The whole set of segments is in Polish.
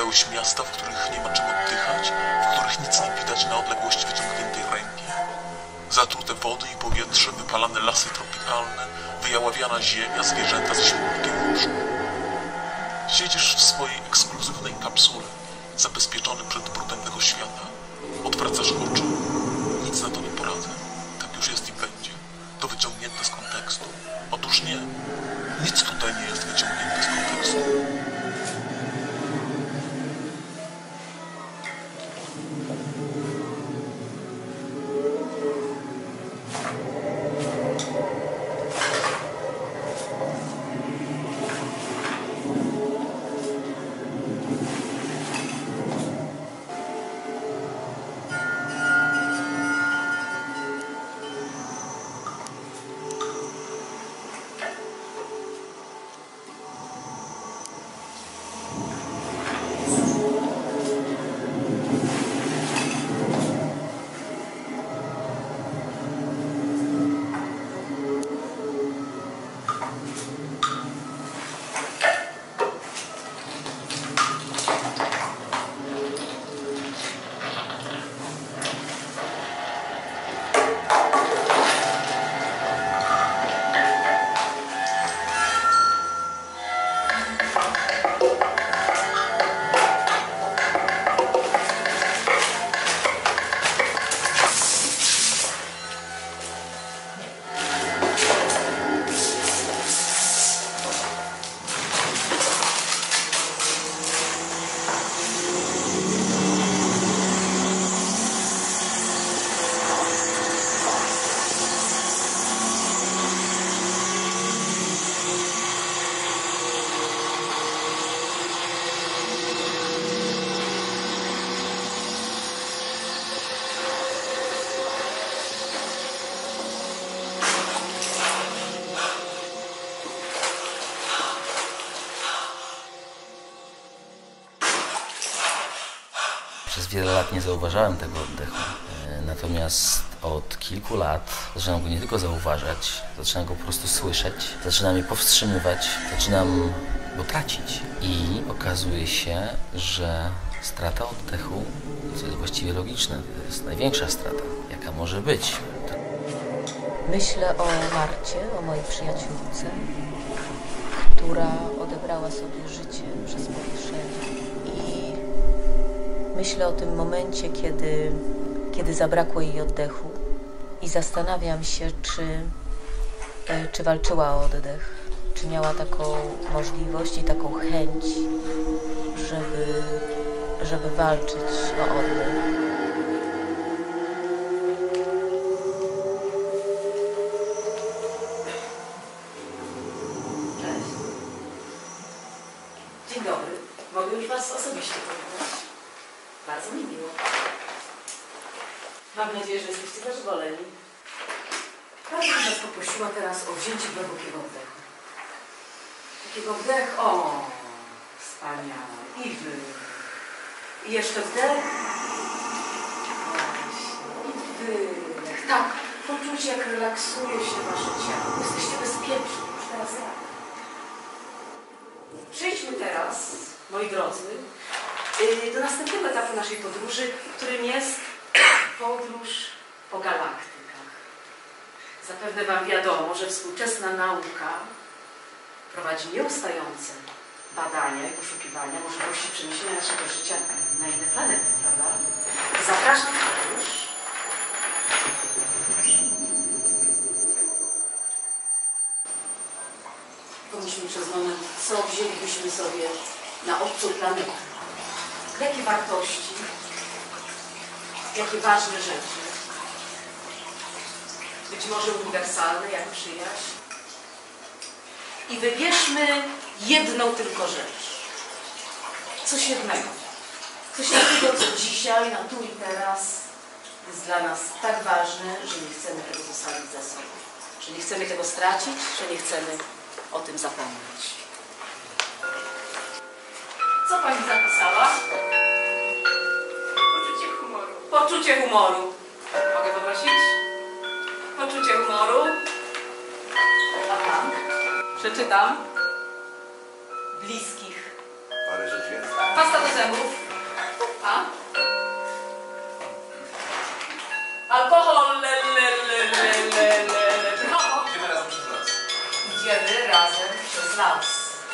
Widziałeś miasta, w których nie ma czym oddychać, w których nic nie widać na odległość wyciągniętej ręki? Zatrute wody i powietrze, wypalane lasy tropikalne, wyjaławiana ziemia, zwierzęta ze śmutkiem łóżku. Siedzisz w swojej ekskluzywnej kapsule, zabezpieczony przed brudem tego świata. Odwracasz oczy. Nic na to nie poradzę. Tak już jest i będzie. To wyciągnięte z kontekstu. Otóż nie. Nic tutaj nie jest wyciągnięte z kontekstu. Przez wiele lat nie zauważałem tego oddechu, natomiast od kilku lat zaczynam go nie tylko zauważać, zaczynam go po prostu słyszeć, zaczynam je powstrzymywać, zaczynam go tracić i okazuje się, że strata oddechu, co jest właściwie logiczne, to jest największa strata, jaka może być. Myślę o Marcie, o mojej przyjaciółce, która odebrała sobie życie przez powieszenie. I myślę o tym momencie, kiedy zabrakło jej oddechu i zastanawiam się, czy walczyła o oddech, czy miała taką możliwość i taką chęć, żeby walczyć o oddech. Dzień dobry. Mogę już Was osobiście powitać. Bardzo mi miło. Mam nadzieję, że jesteście zadowoleni. Bardzo bym Was poprosiła teraz o wzięcie głębokiego oddechu. Takiego wdech, o, wspaniale. I wydech. I jeszcze wdech. Właśnie. I wydech. Tak, poczuć, jak relaksuje się Wasze ciało. Jesteście bezpieczni. Już teraz tak. Przejdźmy teraz, moi drodzy, do następnego etapu naszej podróży, którym jest podróż po galaktykach. Zapewne Wam wiadomo, że współczesna nauka prowadzi nieustające badania i poszukiwania możliwości przeniesienia naszego życia na inne planety, prawda? Zapraszam w podróż. Pomyślmy przez moment, co wzięlibyśmy sobie na obcą planetę. Jakie wartości, jakie ważne rzeczy, być może uniwersalne jak przyjaźń. I wybierzmy jedną tylko rzecz. Coś jednego. Coś takiego, co dzisiaj, na tu i teraz jest dla nas tak ważne, że nie chcemy tego zostawić za sobą. Że nie chcemy tego stracić, że nie chcemy o tym zapomnieć. Co Pani zapisała? Poczucie humoru. Poczucie humoru. Mogę poprosić? Poczucie humoru. Aha. Przeczytam. Bliskich. Parę rzeczy Pasta do zębów. A? Alkohol, Brawo. Idziemy razem przez las. Idziemy razem przez las.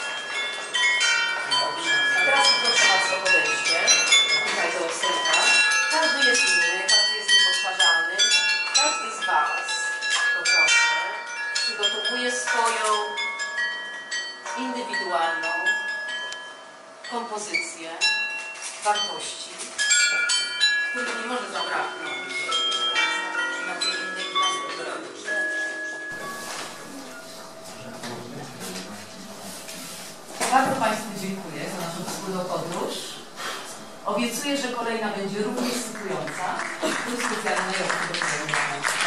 A teraz poproszę Was o podejście. Tutaj do lusterka. Każdy jest inny, każdy jest niepowtarzalny. Każdy z Was, poproszę, przygotowuje swoją indywidualną kompozycję wartości, których nie może zabraknąć na tej innej klasy. Bardzo Państwu dziękuję za naszą wspólną podróż. Obiecuję, że kolejna będzie również sykująca. Tu specjalnie